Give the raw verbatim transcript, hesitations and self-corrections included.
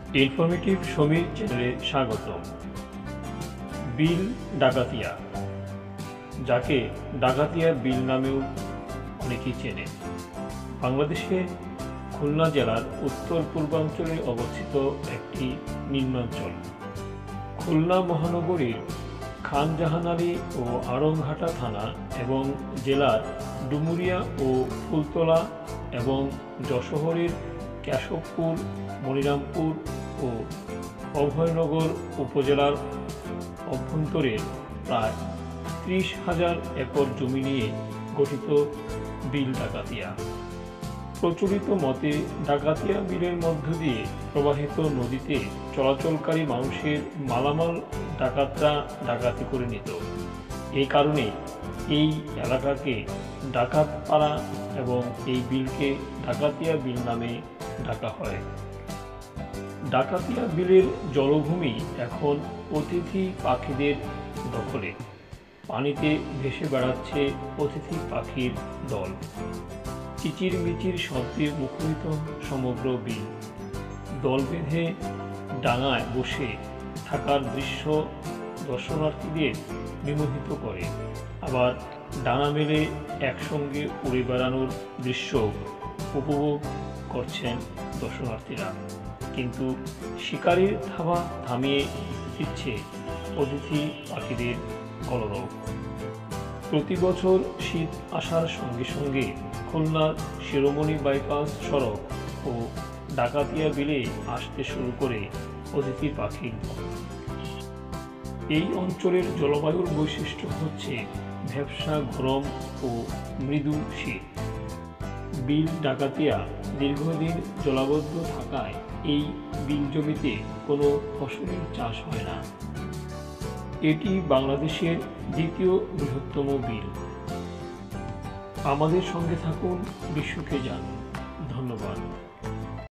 Informative Samir চ্যানেলে স্বাগতম। বিল ডাকাতিয়া, যাকে ডাকাতিয়া বিল নামেও অনেকেই চেনে, বাংলাদেশের খুলনা জেলার উত্তর পূর্বাঞ্চলে অবস্থিত একটি নিম্নাঞ্চল। খুলনা মহানগরীর খানজাহান আলী ও আড়ংঘাটা থানা এবং জেলার ডুমুরিয়া ও ফুলতলা এবং যশোহরের কেশবপুর, মনিরামপুর ও অভয়নগর উপজেলার অভ্যন্তরে প্রায় ত্রিশ হাজার একর জমি নিয়ে গঠিত বিল ডাকাতিয়া। প্রচলিত মতে ডাকাতিয়া বিলের মধ্য দিয়ে প্রবাহিত নদীতে চলাচলকারী মানুষের মালামাল ডাকাতরা ডাকাতি করে নিত। এই কারণে এই এলাকাকে ডাকাত পাড়া এবং এই বিলকে ডাকাতিয়া বিল নামে ডাকা হয়। ডাকাতিয়া বিলের জলভূমি এখন অতিথি পাখিদের দখলে। পানিতে ভেসে বেড়াচ্ছে অতিথি পাখির দল। কিচির মিচির শব্দে মুখরিত সমগ্র বিল। দল বেঁধে ডাঙায় বসে থাকার দৃশ্য দর্শনার্থীদের বিমোহিত করে। আবার ডানা মেলে একসঙ্গে উড়ে বেড়ানোর দৃশ্য উপভোগ করছেন দর্শনার্থীরা। কিন্তু শিকারির থাবা থামিয়ে দিচ্ছে অতিথি পাখিদের কলরব। প্রতি বছর শীত আসার সঙ্গে সঙ্গে খুলনার শিরোমণি বাইপাস সড়ক ও ডাকাতিয়া বিলে আসতে শুরু করে অতিথি পাখির দল। এই অঞ্চলের জলবায়ুর বৈশিষ্ট্য হচ্ছে ভ্যাপসা গরম ও মৃদু শীত। বিল ডাকাতিয়া দীর্ঘদিন জলাবদ্ধ থাকায় এই বিল জমিতে কোনো ফসলের চাষ হয় না। এটি বাংলাদেশের দ্বিতীয় বৃহত্তম বিল। আমাদের সঙ্গে থাকুন, বিশ্বকে জানুন। ধন্যবাদ।